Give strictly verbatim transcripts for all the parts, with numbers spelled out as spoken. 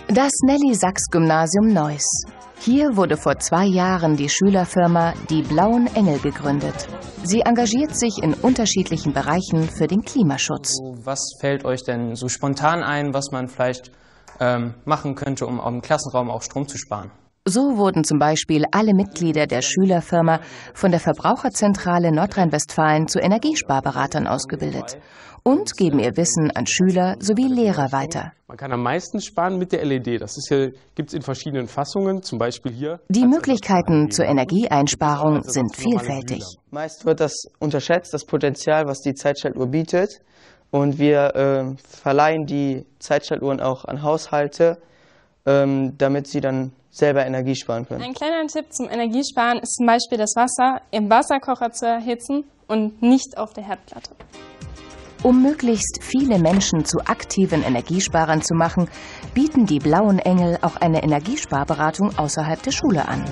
Das Nelly-Sachs-Gymnasium Neuss. Hier wurde vor zwei Jahren die Schülerfirma Die Blauen Engel gegründet. Sie engagiert sich in unterschiedlichen Bereichen für den Klimaschutz. Was fällt euch denn so spontan ein, was man vielleicht ähm, machen könnte, um im Klassenraum auch Strom zu sparen? So wurden zum Beispiel alle Mitglieder der Schülerfirma von der Verbraucherzentrale Nordrhein-Westfalen zu Energiesparberatern ausgebildet und geben ihr Wissen an Schüler sowie Lehrer weiter. Man kann am meisten sparen mit der L E D. Das ist ja, gibt es in verschiedenen Fassungen, zum Beispiel hier. Die Möglichkeiten zur Energieeinsparung sind vielfältig. Meist wird das unterschätzt, das Potenzial, was die Zeitschaltuhr bietet. Und wir äh, verleihen die Zeitschaltuhren auch an Haushalte, ähm, damit sie dann selber Energie sparen können. Ein kleiner Tipp zum Energiesparen ist zum Beispiel das Wasser im Wasserkocher zu erhitzen und nicht auf der Herdplatte. Um möglichst viele Menschen zu aktiven Energiesparern zu machen, bieten die Blauen Engel auch eine Energiesparberatung außerhalb der Schule an.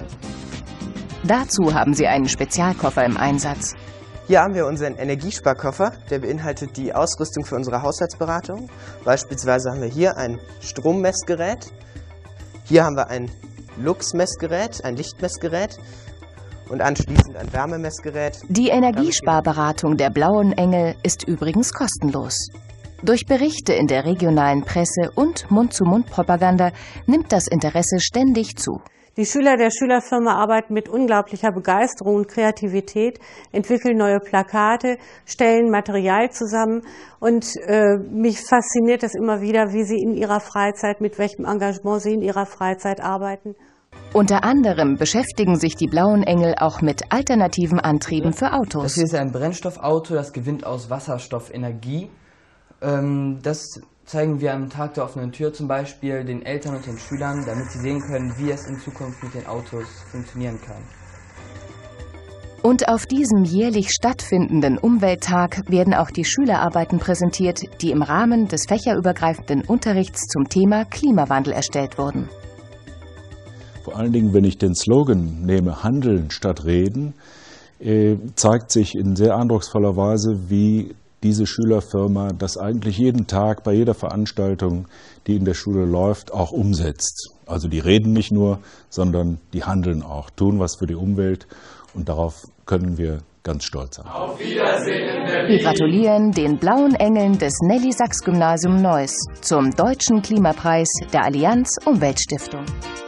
Dazu haben sie einen Spezialkoffer im Einsatz. Hier haben wir unseren Energiesparkoffer, der beinhaltet die Ausrüstung für unsere Haushaltsberatung. Beispielsweise haben wir hier ein Strommessgerät, hier haben wir ein Luxmessgerät, ein Lichtmessgerät und anschließend ein Wärmemessgerät. Die Energiesparberatung der Blauen Engel ist übrigens kostenlos. Durch Berichte in der regionalen Presse und Mund-zu-Mund-Propaganda nimmt das Interesse ständig zu. Die Schüler der Schülerfirma arbeiten mit unglaublicher Begeisterung und Kreativität, entwickeln neue Plakate, stellen Material zusammen und äh, mich fasziniert es immer wieder, wie sie in ihrer Freizeit, mit welchem Engagement sie in ihrer Freizeit arbeiten. Unter anderem beschäftigen sich die Blauen Engel auch mit alternativen Antrieben für Autos. Das hier ist ein Brennstoffauto, das gewinnt aus Wasserstoff Energie. Ähm, das zeigen wir am Tag der offenen Tür zum Beispiel den Eltern und den Schülern, damit sie sehen können, wie es in Zukunft mit den Autos funktionieren kann. Und auf diesem jährlich stattfindenden Umwelttag werden auch die Schülerarbeiten präsentiert, die im Rahmen des fächerübergreifenden Unterrichts zum Thema Klimawandel erstellt wurden. Vor allen Dingen, wenn ich den Slogan nehme, Handeln statt Reden, äh, zeigt sich in sehr eindrucksvoller Weise, wie diese Schülerfirma das eigentlich jeden Tag bei jeder Veranstaltung, die in der Schule läuft, auch umsetzt. Also die reden nicht nur, sondern die handeln auch, tun was für die Umwelt und darauf können wir ganz stolz sein. Auf Wiedersehen, Berlin. Wir gratulieren den Blauen Engeln des Nelly-Sachs-Gymnasium Neuss zum Deutschen Klimapreis der Allianz Umweltstiftung.